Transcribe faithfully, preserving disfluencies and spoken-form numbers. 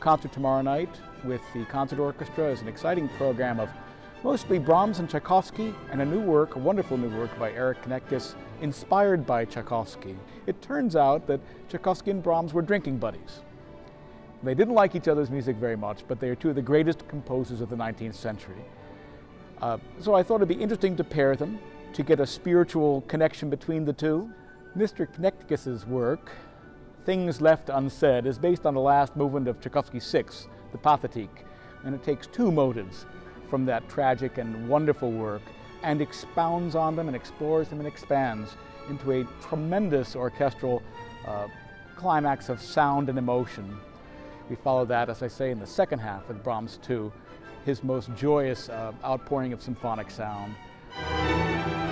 concert tomorrow night with the concert orchestra is an exciting program of mostly Brahms and Tchaikovsky, and a new work, a wonderful new work by Eric Knechtges, inspired by Tchaikovsky. It turns out that Tchaikovsky and Brahms were drinking buddies. They didn't like each other's music very much, but they are two of the greatest composers of the nineteenth century. Uh, so I thought it'd be interesting to pair them, to get a spiritual connection between the two. Mister Knechtges's work, Things Left Unsaid, is based on the last movement of Tchaikovsky's Sixth, the Pathetique, and it takes two motives from that tragic and wonderful work and expounds on them and explores them and expands into a tremendous orchestral uh, climax of sound and emotion. We follow that, as I say, in the second half with Brahms two, his most joyous uh, outpouring of symphonic sound.